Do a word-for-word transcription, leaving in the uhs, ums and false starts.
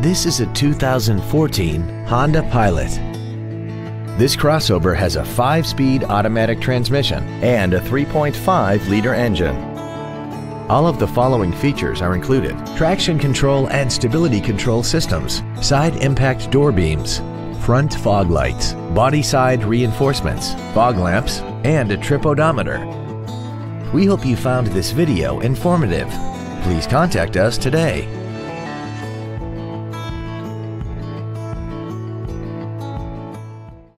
This is a two thousand fourteen Honda Pilot. This crossover has a five-speed automatic transmission and a three point five liter engine. All of the following features are included: traction control and stability control systems, side impact door beams, front fog lights, body side reinforcements, fog lamps, and a trip odometer. We hope you found this video informative. Please contact us today.